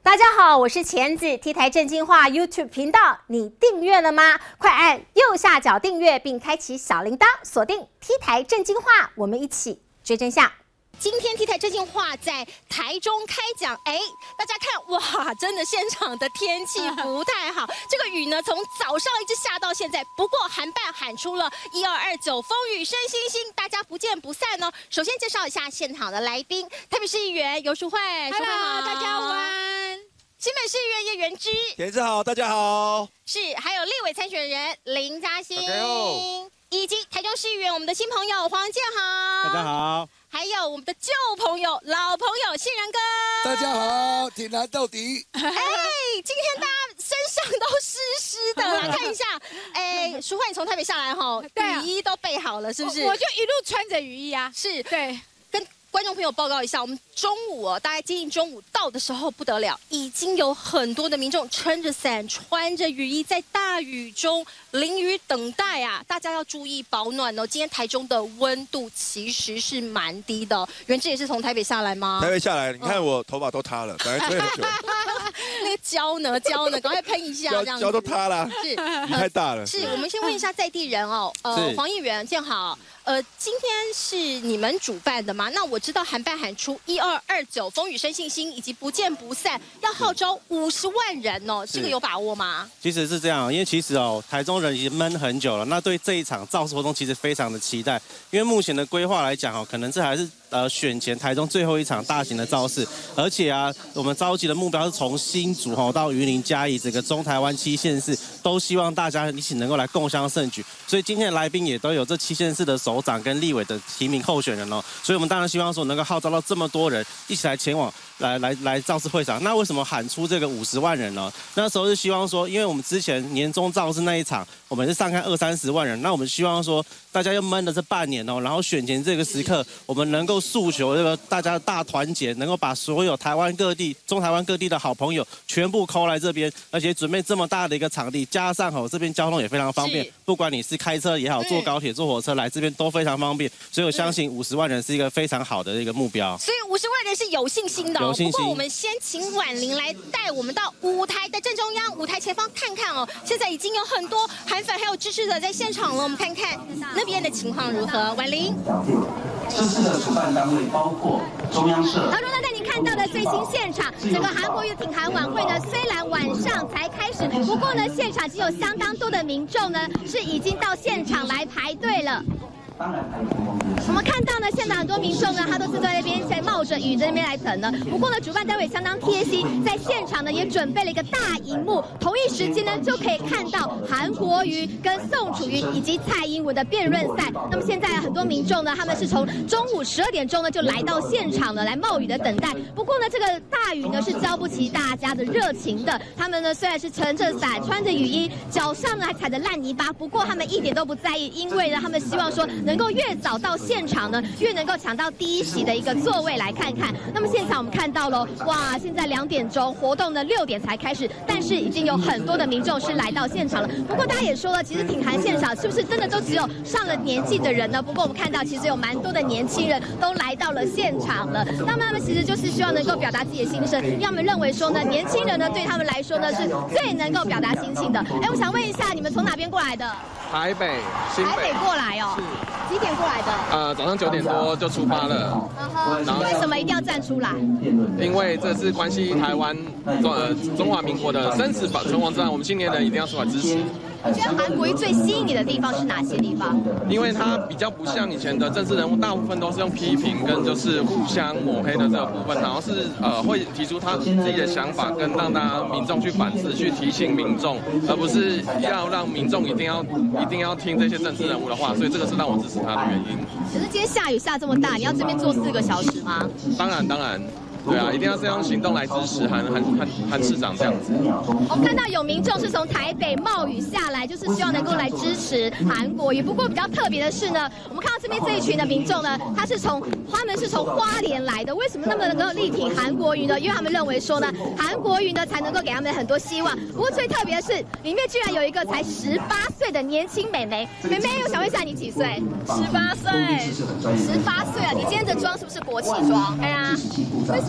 大家好，我是钱子 ，T 台正经话 YouTube 频道，你订阅了吗？快按右下角订阅，并开启小铃铛，锁定 T 台正经话，我们一起追真相。今天 T 台正经话在台中开讲，大家看，哇，真的现场的天气不太好，这个雨呢从早上一直下到现在。不过韩办喊出了1229风雨生星星，大家不见不散哦。首先介绍一下现场的来宾，台北市议员游淑慧 ，Hello， 大家午安。 新北市议员叶元之， 田子好，大家好。 是，还有立委参选人林嘉欣，以及台中市议员我们的新朋友黄建豪， 大家好。 还有我们的旧朋友、老朋友信然哥， 大家好，挺难到底。 今天大家身上都湿湿的啦，看一下。淑慧，你从台北下来哈，雨衣都备好了，是不是？ 我就一路穿着雨衣啊。 是， 对。 跟观众朋友报告一下，我们中午大概接近中午到的时候不得了，已经有很多的民众撑着伞、穿着雨衣，在大雨中淋雨等待啊！大家要注意保暖哦。今天台中的温度其实是蛮低的。元之也是从台北下来吗？ 台北下来，你看我头发都塌了，本来吹很久。 那个胶呢，赶快喷一下，这样子。 胶都塌了， 是雨太大了。 是，我们先问一下在地人哦，黄议员建好。今天是你们主办的吗？那我知道韩办喊出1229风雨生信心，以及不见不散，要号召50万人哦，这个有把握吗？ 其实是这样，因为其实台中人已经闷很久了，那对这一场造势活动其实非常的期待，因为目前的规划来讲可能这还是选前台中最后一场大型的造势，而且我们召集的目标是从新竹到云林嘉义整个中台湾7县市，都希望大家一起能够来共襄盛举，所以今天的来宾也都有这7县市的首长跟立委的提名候选人所以我们当然希望说能够号召到这么多人一起来前往来造势会场。那为什么喊出这个50万人呢？那时候是希望说，因为我们之前年终造势那一场，我们是上看20-30万人，那我们希望说大家又闷了这半年然后选前这个时刻，我们能够诉求这个大家的大团结，能够把所有台湾各地、中台湾各地的好朋友全部call来这边，而且准备这么大的一个场地，加上这边交通也非常方便，不管你是开车也好，坐高铁、坐火车来这边都非常方便，所以我相信50万人是一个非常好的一个目标。 所以50万人是有信心的有信心。 不过我们先请婉玲来带我们到舞台的正中央、舞台前方看看现在已经有很多韩粉还有支持者在现场了，我们看看那边的情况如何。婉玲， 这次的主办单位包括中央社。 好，带您看到的最新现场，整个韩国瑜挺韩晚会呢，虽然晚上才开始，不过呢，现场已经有相当多的民众呢是已经到现场来排队了。我们看到呢，现场很多民众呢，他都是在那边在冒着雨在那边来等呢。不过呢，主办单位相当贴心，在现场呢也准备了一个大荧幕，同一时间呢就可以看到韩国瑜跟宋楚瑜以及蔡英文的辩论赛。那么现在很多民众呢，他们是从中午12点钟呢就来到现场了，来冒雨的等待。不过呢，这个大雨呢是浇不起大家的热情的。他们呢虽然是撑着伞、穿着雨衣，脚上呢还踩着烂泥巴，不过他们一点都不在意，因为呢他们希望说能够越早到现场呢，越能够抢到第一席的一个座位来看看。那么现场我们看到了，哇，现在2点钟，活动呢6点才开始，但是已经有很多的民众是来到现场了。不过大家也说了，其实挺韩现场是不是真的都只有上了年纪的人呢？不过我们看到其实有蛮多的年轻人都来到了现场了。那么他们其实就是希望能够表达自己的心声，因为他们认为说呢，年轻人呢对他们来说呢是最能够表达心情的。我想问一下，你们从哪边过来的？ 台北、新北。 台北过来哦。是。几点过来的？ 早上9点多就出发了。 然后为什么一定要站出来？ 因为这是关系台湾中华民国的生死存亡之案，我们青年人一定要出来支持。 你觉得韩国瑜最吸引你的地方是哪些地方？ 因为他比较不像以前的政治人物，大部分都是用批评跟就是互相抹黑的这个部分，然后是会提出他自己的想法，跟让大家民众去反思、去提醒民众，而不是要让民众一定要听这些政治人物的话，所以这个是让我支持他的原因。 可是今天下雨下这么大，你要这边坐4个小时吗？ 当然。对啊，一定要是用行动来支持韩市长这样子。 我们看到有民众是从台北冒雨下来，就是希望能够来支持韩国瑜。不过比较特别的是呢，我们看到这边这一群的民众呢，他们是从花莲来的。为什么那么能够力挺韩国瑜呢？因为他们认为说呢，韩国瑜呢才能够给他们很多希望。不过最特别的是，里面居然有一个才18岁的年轻美眉。美眉，我想问一下你几岁？18岁。18岁啊！你今天的妆是不是国旗妆？哎呀，为什么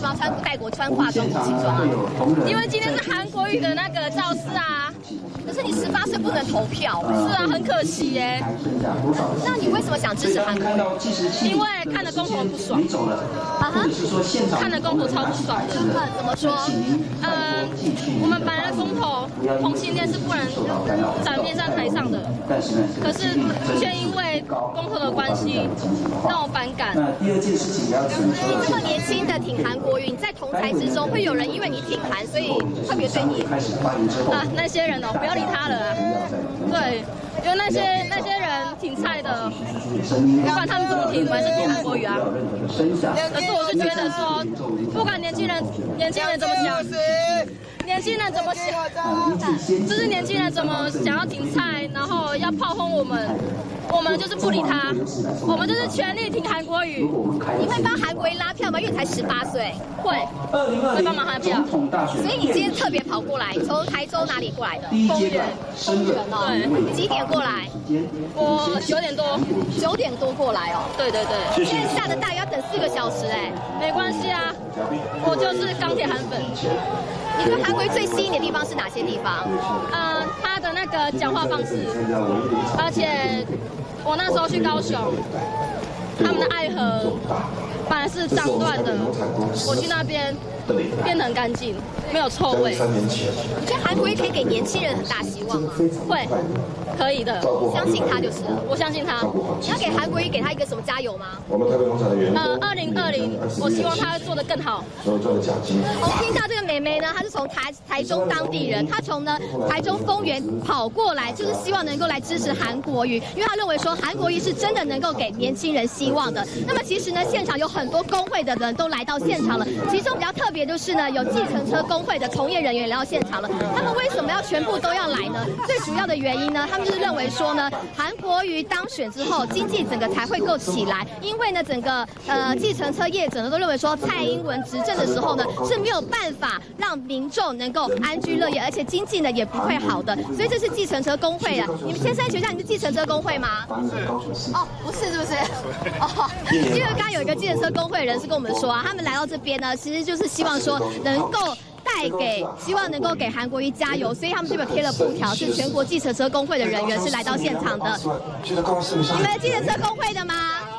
吗？泰国穿化妆服西装啊？ 因为今天是韩国瑜的那个造势啊。 可是你18岁不能投票， 是啊，很可惜耶。 那你为什么想支持韩国瑜？ 因为看了公投不爽。 啊哈？ 看了公投超不爽的。 怎么说？ 我们本来的公投同性恋是不能展面在台上的，可是却因为公投的关系让我反感。 你这么年轻的挺韩国瑜，你在同台之中会有人因为你挺韩，所以特别对你啊那些人哦，不要理他了啊。对，因为那些人挺菜的，不管他们怎么挺，我还是挺韩国瑜啊。可是我就觉得说，不管年轻人怎么想，年轻人怎么想，就是年轻人怎么想要挺菜，然后要炮轰我们就是不理他，我们就是全力挺韩国瑜。 你会帮韩国瑜拉票吗？因为你才18岁。 会帮忙他票。 所以你今天特别跑过来，从台州哪里过来的？丰原哦。 对。 几点过来？ 我9点多。 9点多过来哦。 对对对。 现在下的大雨要等4个小时哎。 没关系啊，我就是钢铁韩粉。 你觉得韩国瑜最吸引的地方是哪些地方？ 他的那个讲话方式，而且我那时候去高雄，他们的爱河本来是脏乱的，我去那边变得很干净，没有臭味。 你觉得韩国瑜可以给年轻人很大希望吗？ 会，可以的， 相信他就是了。 我相信他。 你要给韩国瑜给他一个什么加油吗 ？2020，我希望他做得更好。 我听到这个妹妹呢，她是从台中当地人，她从台中丰原跑过来，就是希望能够来支持韩国瑜，因为她认为说韩国瑜是真的能够给年轻人希望的。那么其实呢，现场有很多工会的人都来到现场了，其中比较特别就是呢，有计程车工会的从业人员来到现场了。他们为什么要全部都要来呢？最主要的原因呢，他们就是认为说呢，韩国瑜当选之后，经济整个才会够起来，因为呢，整个计程车业者呢都认为说，蔡英文执政的时候呢是没有办法让民众能够安居乐业，而且经济呢也不会好的，所以这是计程车工会啊。你们先生学校，你是计程车工会吗？哦，不是，是不是？哦，因为刚刚有一个计程车工会人士跟我们说啊，他们来到这边呢，其实就是希望说能够希望能够给韩国瑜加油，所以他们这边贴了布条，是全国计程车工会的人员是来到现场的。你们计程车工会的吗？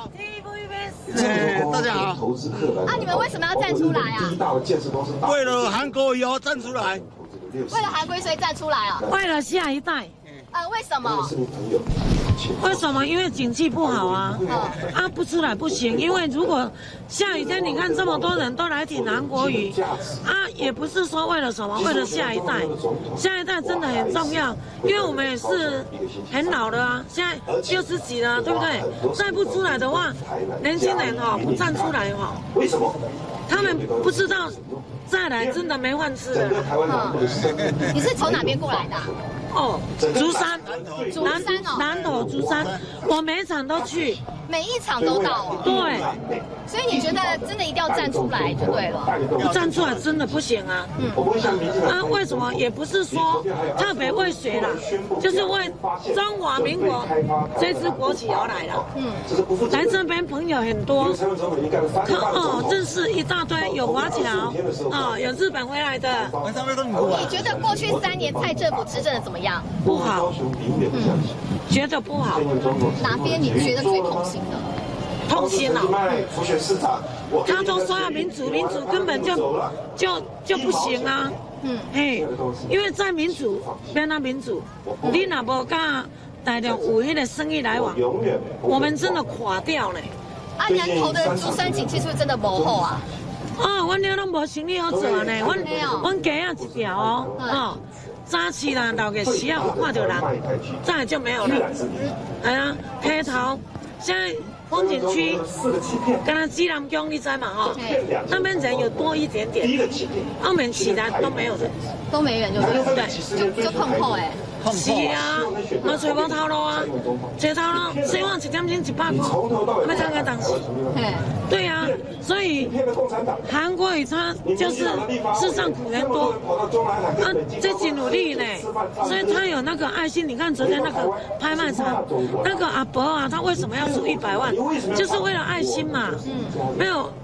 大家好。 你们为什么要站出来啊？ 为了韩国瑜站出来。 为了韩国瑜所以站出来啊？ 为了下一代。 为什么？ 为什么？因为景气不好啊！不出来不行，因为如果下雨天，你看这么多人都来挺韩国瑜，也不是说为了什么，为了下一代，下一代真的很重要，因为我们也是很老了啊，现在60几了，对不对？再不出来的话，年轻人不站出来为什么？ 他们不知道再来真的没饭吃了。 你是从哪边过来的？ 竹山， 南投竹山，我每一场都去， 每一场都到。 对， 所以你觉得真的一定要站出来就对了。 不站出来真的不行啊。为什么？也不是说特别为谁啦，就是为中华民国这支国旗而来了。来这边朋友很多，认识一大堆，有华侨，有日本回来的。 你觉得过去3年蔡政府执政的怎么样？ 不好，觉得不好。 哪边你觉得最痛心的？ 痛心了。他都说要民主，民主根本就不行啊。因为在民主，变到民主，你若无跟大陆有那个生意来往，我们真的垮掉了。 南投的竹山景气是不是真的不好啊？ 我俩都无生意好做呢，阮鸡啊一条早起啦，到个时啊有看到人，再就没有了。溪头现在风景区，跟他基南宫你知嘛那边人有多一点点，澳门起来都没有人， 都没人就对，就碰后是啊，嘛找无头路啊，找头路，希望1点钟100块，要看个当时。对啊，所以韩国瑜他就是世上苦人多，这真努力呢，所以他有那个爱心。你看昨天那个拍卖场，那个阿伯他为什么要出100万？就是为了爱心嘛，没有。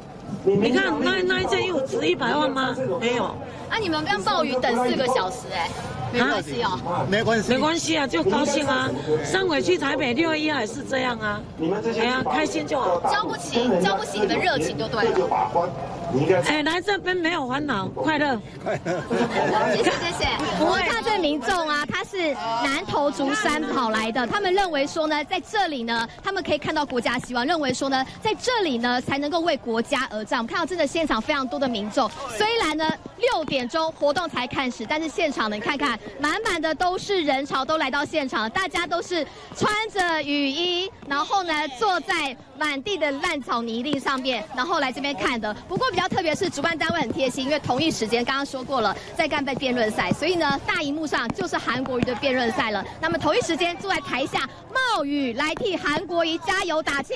你看那一件衣服值100万吗？没有。 啊，你们跟暴雨等4个小时没关系哦， 没关系， 没关系啊，就高兴啊。上回去台北6月1号也是这样啊。哎呀，开心就好。 浇不起你们热情就对了。 哎，来这边没有烦恼，快乐。 谢谢。我们看这民众啊，他是南投竹山跑来的，他们认为说呢，在这里呢，他们可以看到国家希望，认为说呢，在这里呢才能够为国家而战。我们看到真的现场非常多的民众，虽然呢6点钟活动才开始，但是现场呢，你看看满满的都是人潮，都来到现场，大家都是穿着雨衣，然后呢坐在满地的烂草泥泞上面，然后来这边看的。不过比较特别是主办单位很贴心，因为同一时间刚刚说过了，在干辩论赛，所以呢大荧幕上就是韩国瑜的辩论赛了。那么同一时间坐在台下冒雨来替韩国瑜加油打气，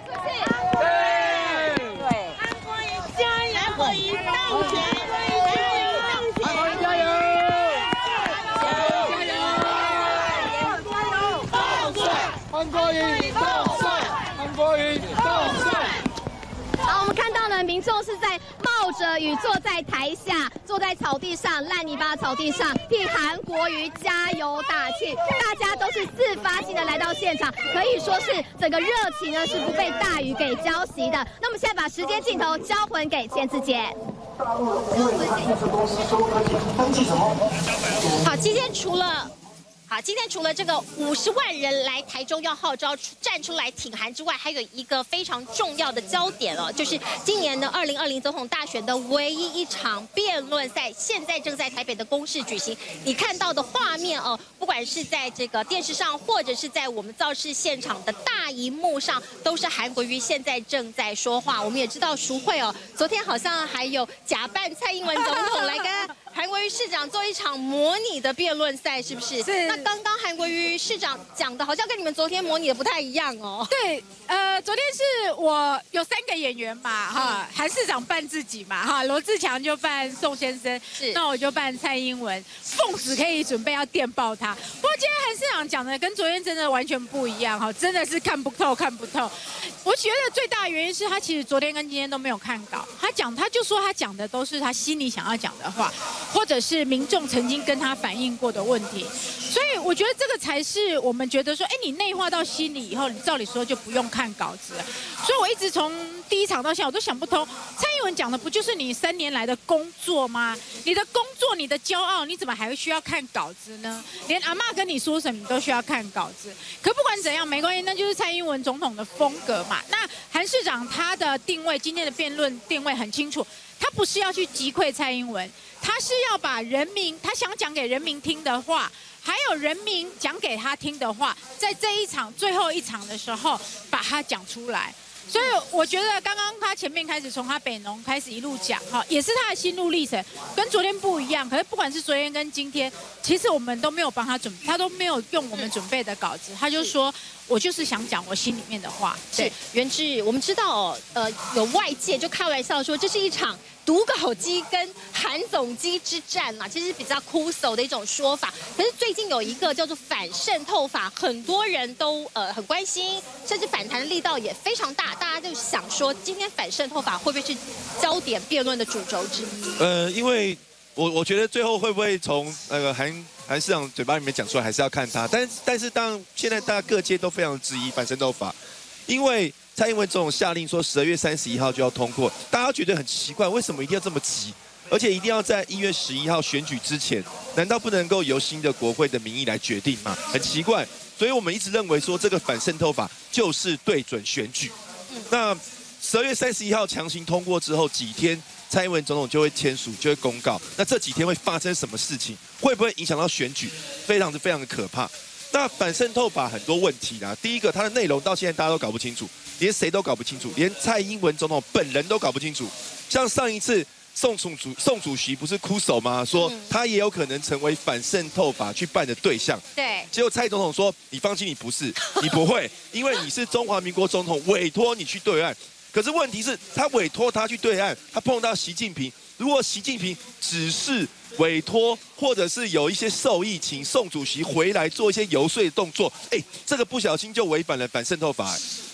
对，韩国瑜加油，韩国瑜当选，韩国瑜加油，加油，到帅， 韩国瑜到帅，韩国瑜到帅。 好，我们看到呢，民众是在冒着雨坐在台下，坐在草地上，烂泥巴草地上，替韩国瑜加油打气。大家都是自发性的来到现场，可以说是整个热情呢是不被大雨给浇熄的。那么现在把时间镜头交还给千姿姐。 好，今天除了这个50万人来台中要号召站出来挺韩之外，还有一个非常重要的焦点哦，就是今年的2020总统大选的唯一一场辩论赛，现在正在台北的公视举行。你看到的画面哦，不管是在这个电视上，或者是在我们造势现场的大荧幕上，都是韩国瑜现在正在说话。我们也知道淑慧哦，昨天好像还有假扮蔡英文总统来跟韩国瑜市长做一场模拟的辩论赛，是不是？ 是。 那刚刚韩国瑜市长讲的，好像跟你们昨天模拟的不太一样哦。 对，昨天是我有3个演员嘛，哈，韩市长扮自己嘛，哈，罗志强就扮宋先生， 是， 那我就扮蔡英文，奉旨可以准备要电爆他。不过今天韩市长讲的跟昨天真的完全不一样，哈，真的是看不透。我觉得最大的原因是他其实昨天跟今天都没有看稿，他就说他讲的都是他心里想要讲的话，或者是民众曾经跟他反映过的问题，所以我觉得这个才是我们觉得说，哎，你内化到心里以后，你照理说就不用看稿子了。所以我一直从第一场到现在，我都想不通，蔡英文讲的不就是你3年来的工作吗？你的工作，你的骄傲，你怎么还会需要看稿子呢？连阿嬷跟你说什么，你都需要看稿子。可不管怎样，没关系，那就是蔡英文总统的风格嘛。那韩市长他的定位，今天的辩论定位很清楚，他不是要去击溃蔡英文，他是要把他想讲给人民听的话，还有人民讲给他听的话，在这一场最后一场的时候把它讲出来。所以我觉得刚刚他前面开始从他北农开始一路讲哈，也是他的心路历程，跟昨天不一样。可是不管是昨天跟今天，其实我们都没有帮他他都没有用我们准备的稿子，他就说我就是想讲我心里面的话。 对，元智，我们知道有外界就开玩笑说这是一场读稿机跟韩总机之战嘛，其实比较酷手的一种说法。可是最近有一个叫做反渗透法，很多人都很关心，甚至反弹的力道也非常大。大家就想说，今天反渗透法会不会是焦点辩论的主轴之一？ 因为我觉得最后会不会从那个韩市长嘴巴里面讲出来，还是要看他。但是当然现在大家各界都非常质疑反渗透法，因为蔡英文总统下令说12月31号就要通过，大家觉得很奇怪，为什么一定要这么急？而且一定要在1月11号选举之前，难道不能够由新的国会的民意来决定吗？很奇怪，所以我们一直认为说这个反渗透法就是对准选举。那12月31号强行通过之后几天，蔡英文总统就会签署，就会公告。那这几天会发生什么事情？会不会影响到选举？非常的可怕。那反渗透法很多问题啦。第一个，它的内容到现在大家都搞不清楚，连谁都搞不清楚，连蔡英文总统本人都搞不清楚。像上一次宋主席不是哭手吗？说他也有可能成为反渗透法去办的对象。 对。 结果蔡总统说：“你放心，你不是，你不会，因为你是中华民国总统，委托你去对岸。”可是问题是，他委托他去对岸，他碰到习近平。如果习近平只是委托，或者是有一些授意，请宋主席回来做一些游说的动作，这个不小心就违反了反渗透法。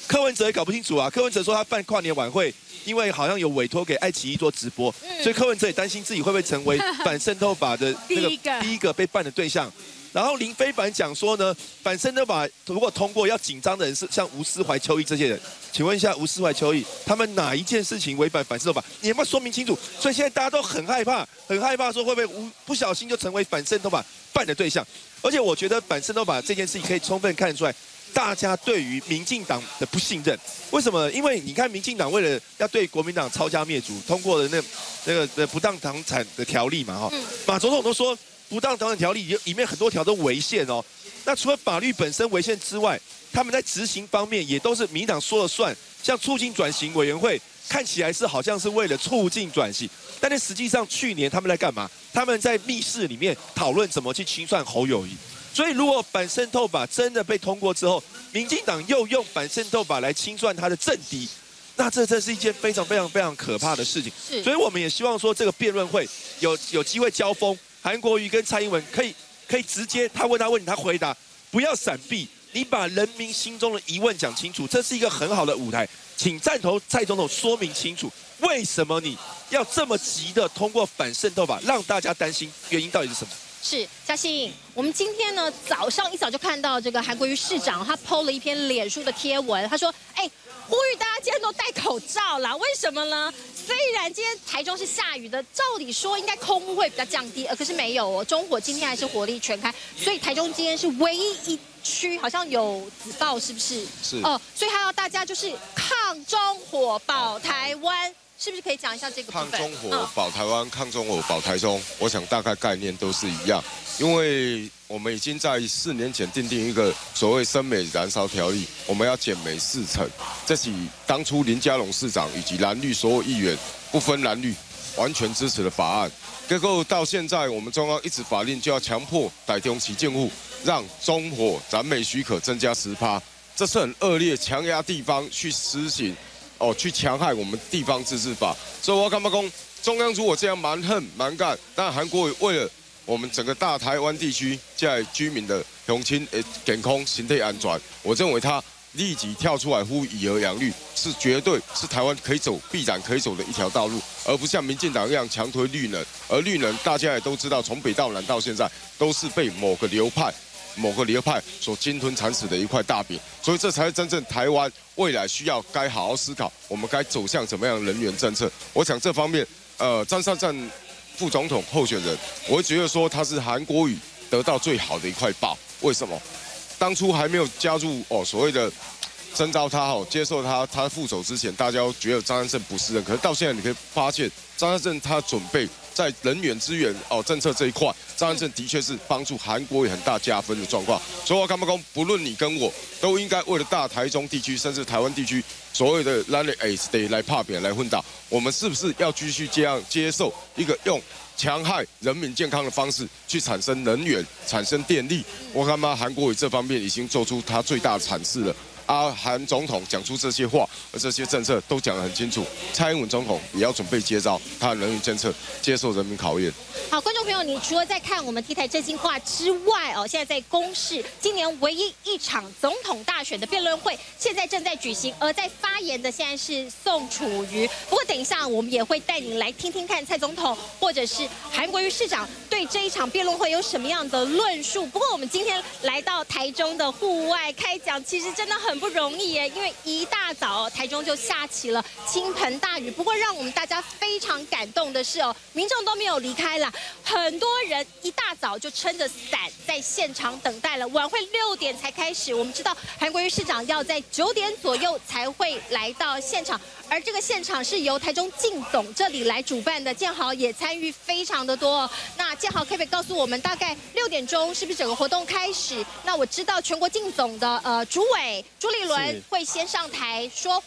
柯文哲也搞不清楚啊。柯文哲说他办跨年晚会，因为好像有委托给爱奇艺做直播，所以柯文哲也担心自己会不会成为反渗透法的那个第一个被办的对象。然后林飞帆讲说呢，反渗透法如果通过，要紧张的人是像吴思怀、邱毅这些人。请问一下，吴思怀、邱毅他们哪一件事情违反反渗透法？你有没有说明清楚？所以现在大家都很害怕，说会不会不小心就成为反渗透法办的对象？而且我觉得反渗透法这件事情可以充分看出来，大家对于民进党的不信任。为什么？因为你看民进党为了要对国民党抄家灭族，通过的那个不当党产的条例嘛，马总统都说。不当党产条例里面很多条都违宪哦。那除了法律本身违宪之外，他们在执行方面也都是民进党说了算。像促进转型委员会看起来是好像是为了促进转型，但是实际上去年他们在干嘛？他们在密室里面讨论怎么去清算侯友宜。所以如果反渗透法真的被通过之后，民进党又用反渗透法来清算他的政敌，那这是一件非常非常非常可怕的事情。所以我们也希望说这个辩论会有机会交锋。韩国瑜跟蔡英文可以直接，他问题他回答，不要闪避，你把人民心中的疑问讲清楚，这是一个很好的舞台，请赞同蔡总统说明清楚，为什么你要这么急的通过反渗透法，让大家担心，原因到底是什么？ 是嘉欣，我们今天呢一早就看到这个韩国瑜市长他 PO 了一篇脸书的贴文，他说，呼吁大家今天都戴口罩啦，为什么呢？虽然今天台中是下雨的，照理说应该空污会比较降低，可是没有哦，中火今天还是火力全开，所以台中今天是唯一一区好像有紫爆，是不是？ 是所以还要大家就是抗中火保台湾，是不是可以讲一下这个部分？ 抗中火保台湾，抗中火保台中，我想大概概念都是一样，因为我们已经在4年前订定一个所谓生煤燃烧条例，我们要减煤4成，这是当初林佳龙市长以及蓝绿所有议员不分蓝绿完全支持的法案。结果到现在，我们中央一纸法令就要强迫台中市政府让中火燃煤许可增加10%，这是很恶劣，强压地方去施行，去强害我们地方自治法。所以我感觉讲，中央如果这样蛮横蛮干，但韩国为了我们整个大台湾地区在居民的乡亲健康、身体安全，我认为他立即跳出来呼以儿养绿，是绝对是台湾必然可以走的一条道路，而不像民进党一样强推绿能。而绿能大家也都知道，从北到南到现在都是被某个流派所鲸吞蚕食的一块大饼，所以这才是真正台湾未来该好好思考，我们该走向怎么样的能源政策。我想这方面，张善政副总统候选人，我会觉得说他是韩国瑜得到最好的一块宝。为什么？当初还没有加入所谓的征召他接受他副手之前，大家都觉得张善政不是人，可是到现在你可以发现，张善政他准备在能源资源政策这一块，张善政的确是帮助韩国瑜很大加分的状况。所以我感觉不论你跟我，都应该为了大台中地区甚至台湾地区所谓的咱的 A 来拍扁来混打，我们是不是要继续这样接受一个用强害人民健康的方式去产生能源、产生电力？我看韩国瑜这方面已经做出他最大的阐释了。韩总统讲出这些话，而这些政策都讲得很清楚。蔡英文总统也要准备接招，他的能源政策接受人民考验。 好，观众朋友，你除了在看我们 T 台真心话之外现在在公视今年唯一一场总统大选的辩论会，现在正在举行，而在发言的现在是宋楚瑜。不过等一下我们也会带你来听听看蔡总统或者是韩国瑜市长对这一场辩论会有什么样的论述。不过我们今天来到台中的户外开讲，其实真的很不容易耶，因为一大早台中就下起了倾盆大雨。不过让我们大家非常感动的是民众都没有离开啦，很多人一大早就撑着伞在现场等待了。晚会6点才开始，我们知道韩国瑜市长要在9点左右才会来到现场，而这个现场是由台中竞总这里来主办的，建豪也参与非常的多。那建豪可不可以告诉我们，大概6点钟是不是整个活动开始？那我知道全国竞总的主委朱立伦会先上台说话，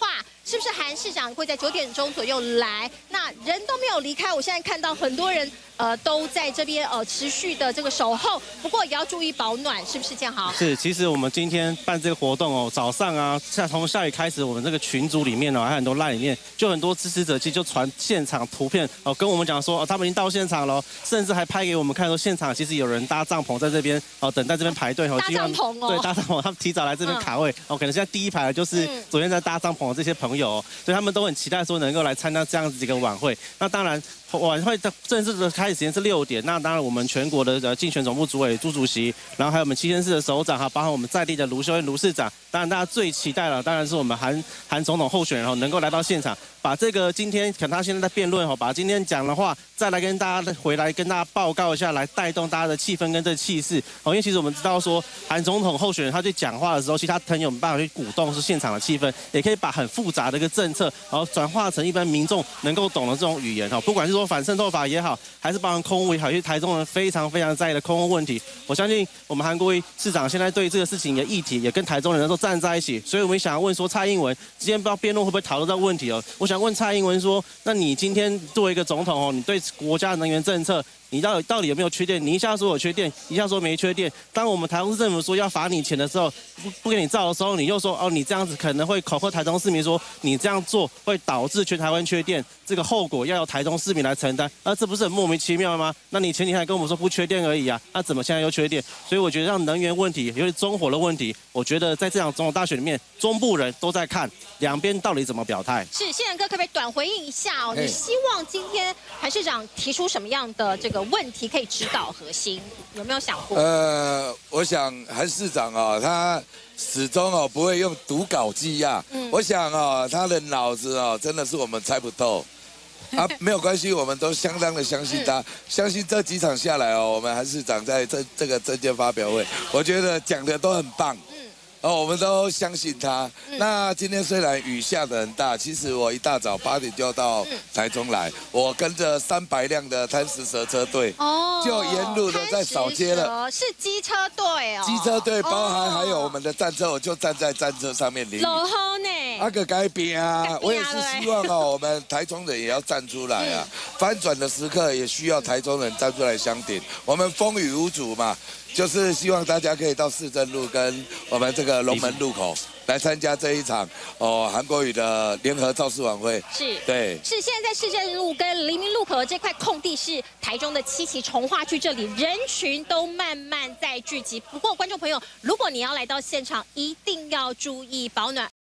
是不是韩市长会在9点钟左右来？那人都没有离开，我现在看到很多人都在这边持续的这个守候，不过也要注意保暖，是不是建豪？ 是，其实我们今天办这个活动哦，早上啊，从下雨开始，我们这个群组里面哦，还有很多LINE里面，就很多支持者其实就传现场图片哦，跟我们讲说哦，他们已经到现场了，甚至还拍给我们看说现场其实有人搭帐篷在这边哦，等待这边排队哦， 搭帐篷哦， 对，搭帐篷，他们提早来这边卡位哦，可能现在第一排的就是昨天在搭帐篷的这些朋友哦，所以他们都很期待说能够来参加这样子一个晚会。那当然。晚会的正式的开始时间是6点，那当然我们全国的竞选总部主委朱主席，然后还有我们7县市的首长哈，包含我们在地的卢秀燕卢市长，当然大家最期待了，当然是我们韩总统候选人能够来到现场，把这个今天可能他现在在辩论把今天讲的话再来跟大家回来跟大家报告一下，来带动大家的气氛跟这气势因为其实我们知道说韩总统候选人他去讲话的时候，其实他很有办法去鼓动是现场的气氛，也可以把很复杂的一个政策，然后转化成一般民众能够懂的这种语言不管是说反渗透法也好，还是包含空污也好，因为台中人非常在意的空污问题，我相信我们韩国瑜市长现在对这个事情的议题也跟台中人都站在一起，所以我们想要问说蔡英文今天不知道辩论会不会讨论到问题我想问蔡英文说，那你今天作为一个总统你对国家的能源政策你到底有没有缺点？你一下说有缺点，一下说没缺点。当我们台中市政府说要罚你钱的时候，不给你照的时候，你又说你这样子可能会恐吓台中市民说你这样做会导致全台湾缺电，这个后果要由台中市民来承担。这不是很莫名其妙吗？那你前几天还跟我们说不缺电而已啊，那怎么现在又缺电？所以我觉得让能源问题，尤其中火的问题，我觉得在这场总统大选里面，中部人都在看两边到底怎么表态。 是，宪仁哥可不可以短回应一下你希望今天韩市长提出什么样的这个问题可以指导核心？有没有想过？ 我想韩市长他始终不会用读稿机我想他的脑子真的是我们猜不透。没有关系，我们都相当的相信他，相信这几场下来我们韩市长在这个政见发表会，我觉得讲的都很棒。我们都相信他。那今天虽然雨下得很大，其实我一大早8点就到台中来，我跟着300辆的贪食蛇车队，就沿路的在扫街了。 是机车队机车队包含还有我们的战车，我就站在战车上面淋雨。 落雨呢？ 个改变我也是希望我们台中人也要站出来翻转的时刻也需要台中人站出来相挺。我们风雨无阻嘛。就是希望大家可以到市政路跟我们这个龙门路口来参加这一场韩国瑜的联合造势晚会。 是， 对， 是现在在市政路跟黎明路口的这块空地是台中的7期重划区，这里人群都慢慢在聚集。不过观众朋友，如果你要来到现场，一定要注意保暖，